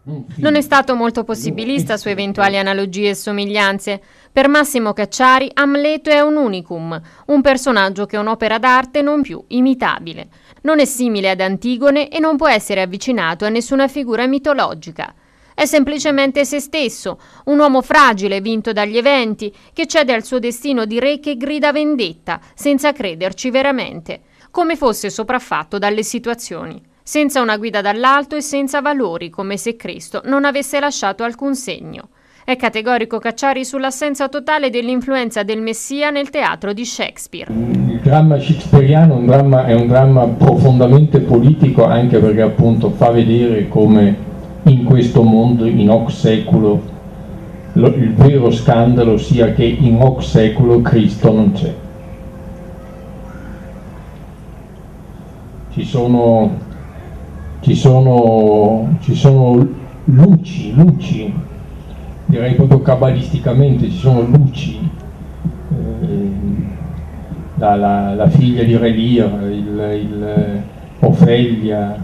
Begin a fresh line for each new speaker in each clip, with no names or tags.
Non è stato molto possibilista su eventuali analogie e somiglianze. Per Massimo Cacciari, Amleto è un unicum, un personaggio che è un'opera d'arte non più imitabile. Non è simile ad Antigone e non può essere avvicinato a nessuna figura mitologica. È semplicemente se stesso, un uomo fragile, vinto dagli eventi, che cede al suo destino di re che grida vendetta, senza crederci veramente, come fosse sopraffatto dalle situazioni. Senza una guida dall'alto e senza valori, come se Cristo non avesse lasciato alcun segno. È categorico Cacciari sull'assenza totale dell'influenza del Messia nel teatro di Shakespeare.
Il dramma shakespeariano è un dramma profondamente politico, anche perché appunto fa vedere come in questo mondo, in hoc seculo, il vero scandalo sia che in hoc seculo Cristo non c'è. Ci sono luci, direi proprio cabalisticamente, ci sono luci, la figlia di Re Lear, Ofelia,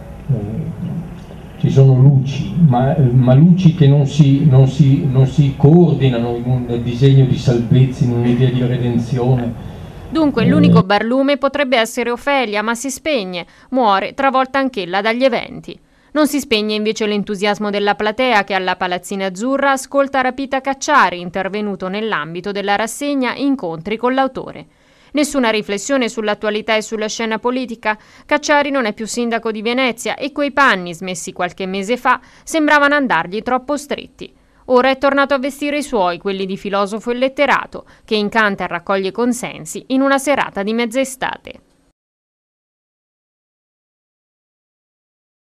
ci sono luci, ma luci che non si coordinano in un disegno di salvezza, in un'idea di redenzione.
Dunque l'unico barlume potrebbe essere Ofelia, ma si spegne, muore, travolta anch'ella dagli eventi. Non si spegne invece l'entusiasmo della platea che alla Palazzina Azzurra ascolta rapita Cacciari, intervenuto nell'ambito della rassegna Incontri con l'autore. Nessuna riflessione sull'attualità e sulla scena politica. Cacciari non è più sindaco di Venezia e quei panni smessi qualche mese fa sembravano andargli troppo stretti. Ora è tornato a vestire i suoi, quelli di filosofo e letterato, che incanta e raccoglie consensi in una serata di mezz'estate.